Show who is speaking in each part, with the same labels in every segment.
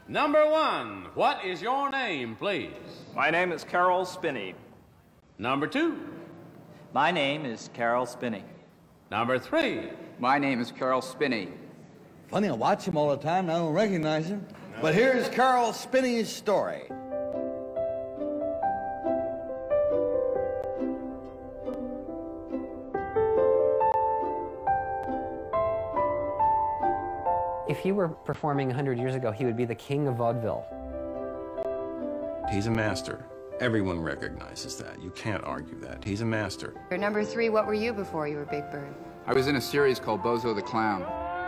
Speaker 1: Number 1, what is your name, please?
Speaker 2: My name is Carol Spinney.
Speaker 1: Number 2.
Speaker 3: My name is Carol Spinney.
Speaker 1: Number 3.
Speaker 4: My name is Carol Spinney.
Speaker 5: Funny, I watch him all the time and I don't recognize him. No. But here's Carol Spinney's story.
Speaker 6: If he were performing 100 years ago, he would be the king of vaudeville.
Speaker 7: He's a master. Everyone recognizes that. You can't argue that. He's a master.
Speaker 8: Number 3, what were you before you were Big Bird?
Speaker 4: I was in a series called Bozo the Clown.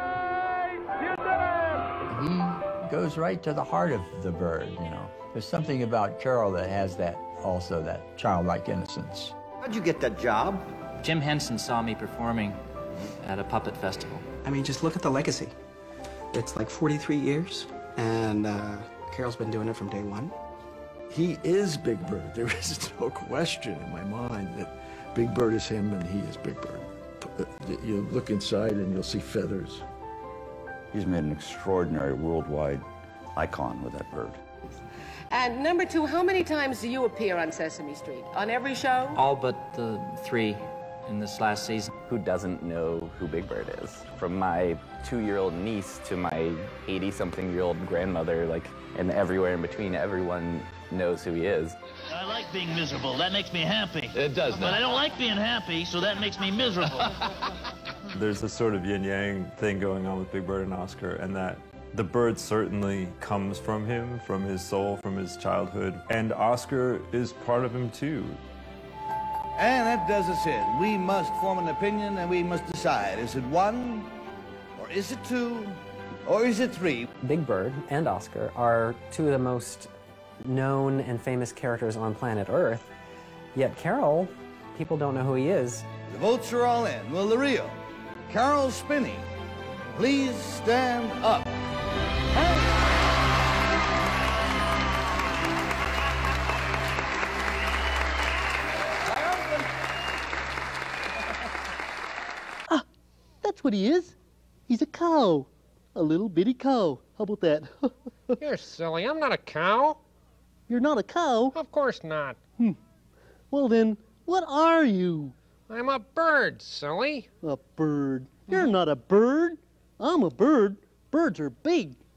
Speaker 9: He goes right to the heart of the bird, you know. There's something about Carol that has that, also that childlike innocence.
Speaker 5: How'd you get that job?
Speaker 3: Jim Henson saw me performing at a puppet festival.
Speaker 10: I mean, just look at the legacy. It's like 43 years, and Carol's been doing it from day one.
Speaker 11: He is Big Bird. There is no question in my mind that Big Bird is him and he is Big Bird. You look inside and you'll see feathers.
Speaker 12: He's made an extraordinary worldwide icon with that bird.
Speaker 13: And number 2, how many times do you appear on Sesame Street? On every show?
Speaker 3: All but the 3 in this last season.
Speaker 14: Who doesn't know who Big Bird is? From my 2-year-old niece to my 80-something-year-old grandmother, and everywhere in between, everyone knows who he is.
Speaker 15: I like being miserable. That makes me happy.
Speaker 16: It does that.
Speaker 15: But I don't like being happy, so that makes me miserable.
Speaker 17: There's this sort of yin-yang thing going on with Big Bird and Oscar, and that the bird certainly comes from him, from his soul, from his childhood, and Oscar is part of him too.
Speaker 5: And that does us in. We must form an opinion and we must decide. Is it 1, or is it 2, or is it 3?
Speaker 6: Big Bird and Oscar are 2 of the most known and famous characters on planet Earth, yet Carol, people don't know who he is.
Speaker 5: The votes are all in. Will the real Carol Spinney please stand up?
Speaker 18: That's what he is. He's a cow. A little bitty cow. How about that?
Speaker 19: You're silly. I'm not a cow.
Speaker 18: You're not a cow?
Speaker 19: Of course not.
Speaker 18: Well then, what are you?
Speaker 19: I'm a bird, silly.
Speaker 18: A bird? You're not a bird. I'm a bird. Birds are big.